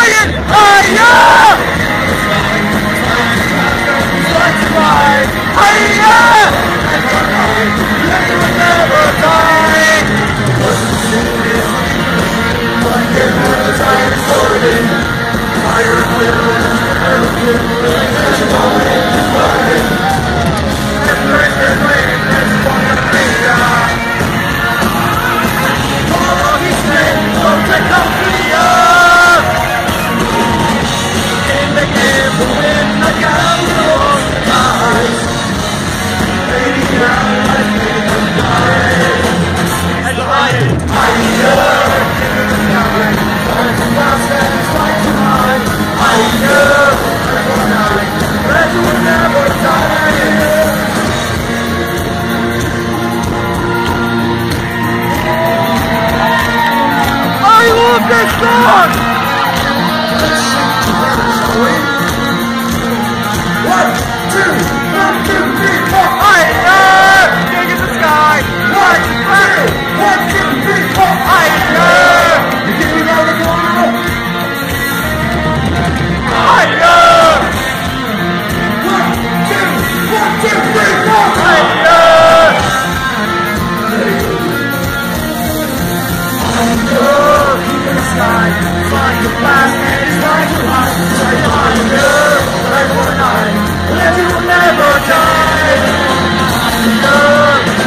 flying higher! Higher! And you will never die! One can have the time exploding. Fire and glitter and burning. And break their flame and fire freedom. All these men don't take up to the earth. In the game to win the gamble of the eyes. Baby, now I think I'm dying. And flying higher. I love this song! 1, 2, 1, 2, 3, 4. Higher! King in the sky! 1, 2, 1, 2, 3, 4. Higher! You give me all the glory! Higher! 1, 2, 3, 4. Higher! Keep in the sky, fly too fast and fly too high. Fly higher, fly for night, and you will never die. Higher!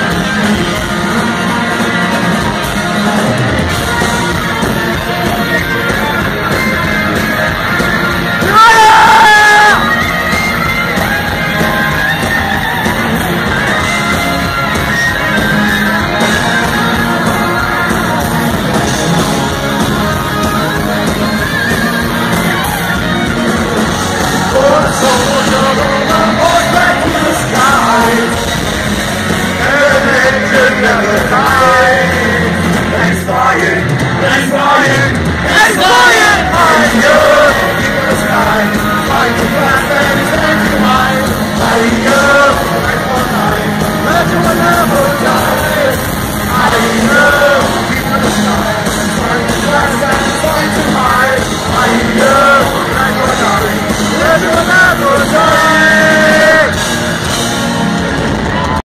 Never die.